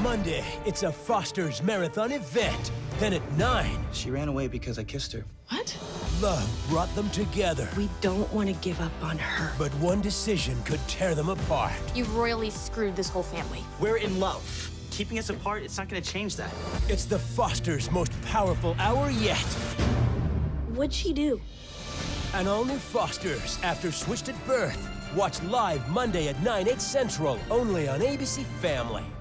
Monday, it's a Foster's Marathon event. Then at 9, She ran away because I kissed her. What? love brought them together. We don't want to give up on her. But one decision could tear them apart. You've royally screwed this whole family. We're in love. Keeping us apart, it's not gonna change that. It's the Foster's most powerful hour yet. What'd she do? An all-new Foster's after Switched at Birth. Watch live Monday at 9, 8 Central, only on ABC Family.